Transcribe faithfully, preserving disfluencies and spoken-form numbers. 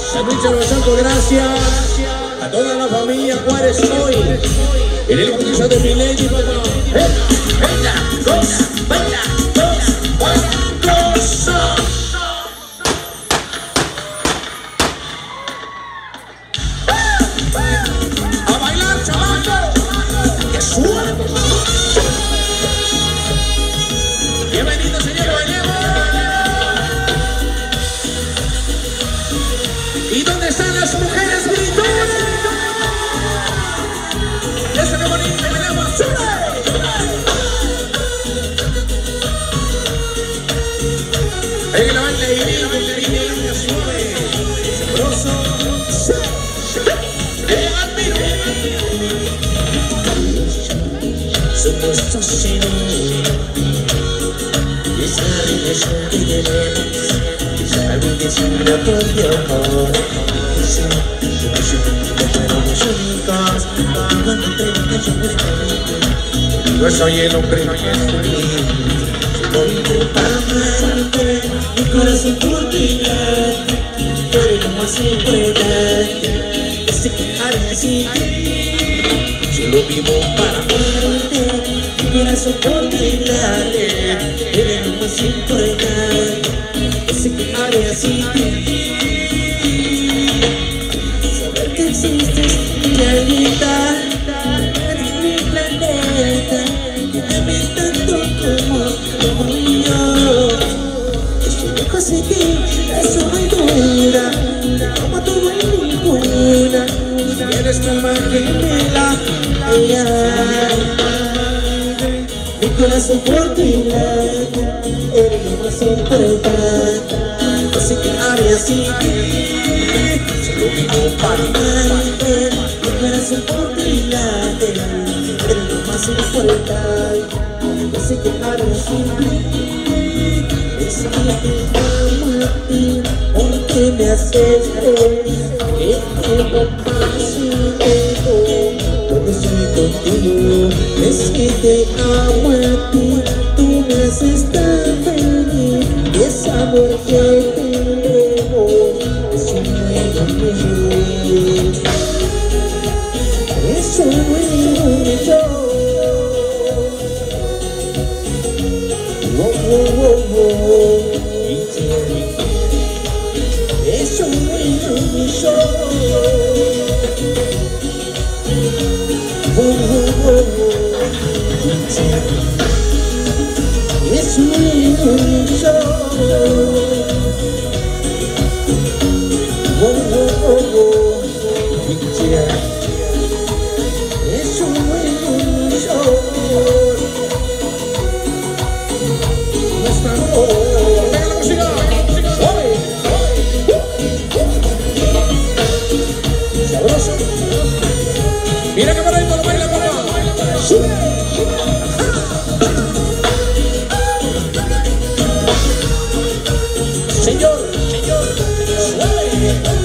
Sanduiche Los Santos, gracias a toda la familia Juárez hoy en el bautizo de mi lady, papá. Venga, goza, baila, goza, baila, goza. A bailar, chamaco, que suene. Bienvenido, señor, bailemos. ¿Y dónde están las mujeres gritonas? Eso que bonito, bailemos. Venga, la baila y viene, viene, viene, suave, sabroso. Somos dos en uno. Esa relación que tenemos, esa belleza por Dios. Yo soy el hombre que estoy. Soy para amarte, mi corazón por ti late, pero lo más importante es que haré así. Solo vivo para amarte, mi corazón por ti late, pero lo más importante es que haré así. Saber que existes en mi realidad, eres mi planeta, que te ames tanto como, como yo. Estoy lejos de ti, eso no hay duda, como tú no hay ninguna. Eres tu alma gemela, ella. Mi corazón por ti late, eres lo más importante, así que haré así. Solo vivo para amarte, mi corazón por ti late, eres lo más importante, así que haré así. Es que te amo a ti, porque me haces creer que tengo paz y tengo cuando estoy contigo. Es que te amo a ti, tú me haces tan feliz, y ese amor que tengo es un nuevo mío, es un nuevo mío. Oh, oh, oh, oh. Es un nuevo mío. Oh, oh, oh, oh. Es un nuevo mío. Oh, oh, oh, oh. Es un nuevo mío. Nuestra amor. Venga la música. Sabroso. Mira que bonito lo baila, papá. Sube. Señor, señor, suave.